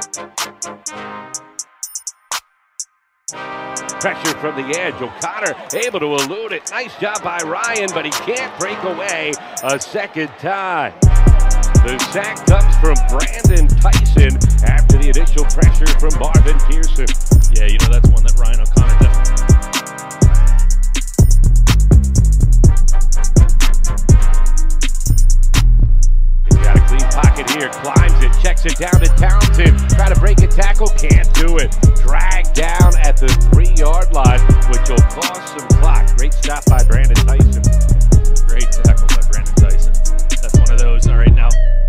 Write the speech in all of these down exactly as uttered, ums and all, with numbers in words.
Pressure from the edge. O'Connor able to elude it. Nice job by Ryan, but he can't break away a second time. The sack comes from Brandon Tyson after the initial pressure from Marvin Pearson. Yeah, you know, that's one that Ryan O'Connor definitely. He's got a clean pocket here. Climbs it, checks it down to Townsend. Try to break a tackle, can't do it. Dragged down at the three-yard line, which will cost some clock. Great stop by Brandon Tyson. Great tackle by Brandon Tyson. That's one of those. All right, now.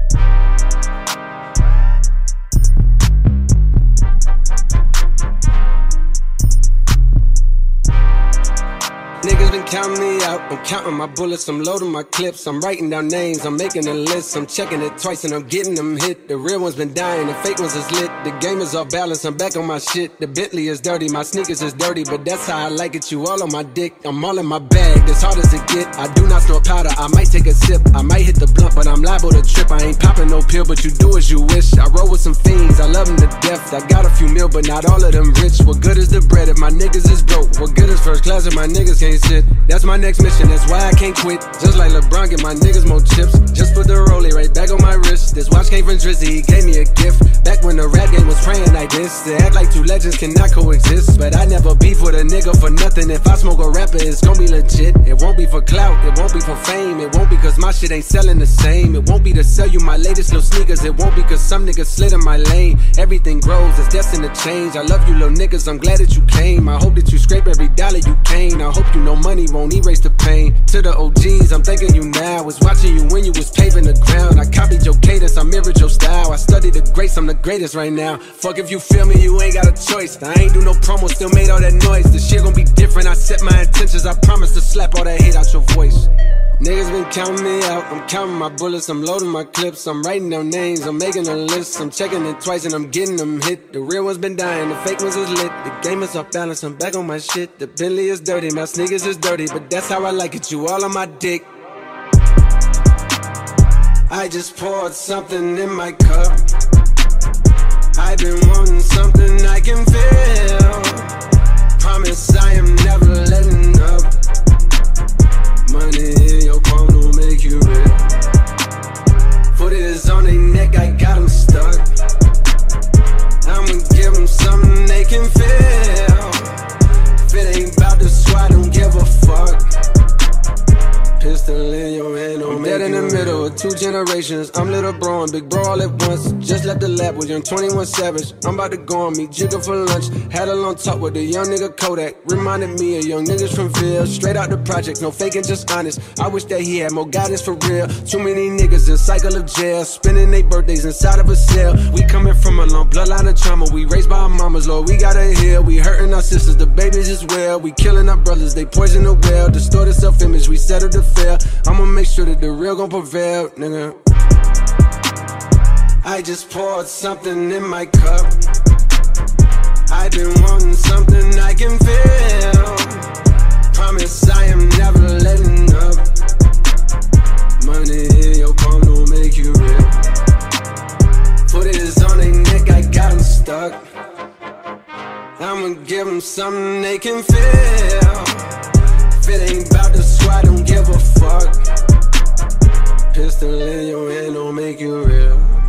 Niggas been counting me out, I'm counting my bullets, I'm loading my clips, I'm writing down names, I'm making a list, I'm checking it twice and I'm getting them hit. The real ones been dying, the fake ones is lit, the game is off balance, I'm back on my shit. The Bentley is dirty, my sneakers is dirty, but that's how I like it, you all on my dick. I'm all in my bag, as hard as it get, I do not snort powder, I might take a sip, I might hit the blunt, but I'm liable to trip. I ain't popping no pill, but you do as you wish. I roll with some fiends, I love them to death, I got a few mil, but not all of them rich. What good is the bread if my niggas is broke? What good is first class if my niggas can't sit? That's my next mission, that's why I can't quit. Just like LeBron, get my niggas more chips. Just put the rollie right back on my wrist. This watch came from Drizzy, he gave me a gift. Back when the rap game was praying like this. They act like two legends cannot coexist. But I never beef with a nigga for nothing. If I smoke a rapper, it's gon' be legit. It won't be for clout, it won't be for fame. It won't be cause my shit ain't selling the same. It won't be to sell you my latest little sneakers. It won't be cause some niggas slid in my lane. Everything grows, it's destined to change. I love you little niggas, I'm glad that you came. I hope that you scrape every dollar you can. I hope you know money won't erase the pain. To the O Gs, I'm thanking you now. Was watching you when you was paving the ground. I copied your cadence, I mirrored your style. I studied the greats, I'm the greatest right now. Fuck if you feel me, you ain't got a choice. I ain't do no promo, still made all that noise. The shit gon' be different, I set my intentions. I promise to slap all that hate out your voice. Niggas been counting me out, I'm counting my bullets, I'm loading my clips, I'm writing down names, I'm making a list, I'm checking it twice and I'm getting them hit. The real ones been dying, the fake ones is lit, the game is off balance, I'm back on my shit. The Bentley is dirty, my sneakers is dirty, but that's how I like it, you all on my dick. I just poured something in my cup, I've been wanting something I can feel. Promise I am never letting up. Money in your palm don't make you real. Foot is on their neck, I got them stuck. I'ma give them something they can feel. If it ain't about the squad, don't give a fuck. Pistol in your hand, don't make you real. Dead in the middle of two generations. I'm little bro and big bro all at once. Just left the lab with young twenty-one Savage. I'm about to go on me, Jigga for lunch. Had a long talk with the young nigga Kodak. Reminded me of young niggas from Ville. Straight out the project, no faking, just honest. I wish that he had more guidance for real. Too many niggas in cycle of jail, spending their birthdays inside of a cell. We coming from a long bloodline of trauma. We raised by our mamas, Lord, we gotta heal. We hurting our sisters, the babies as well. We killing our brothers, they poison the well. Distorted self-image, we settle to fail. I'ma make sure that the real gon' prevail, nigga. I just poured something in my cup, I've been wanting something I can feel. Promise I am never letting up. Money in your palm don't make you real. Foot is on their neck, I got them stuck. I'ma give them something they can feel. If it ain't about the squad, don't give a fuck. Pistol in your hand don't make you real.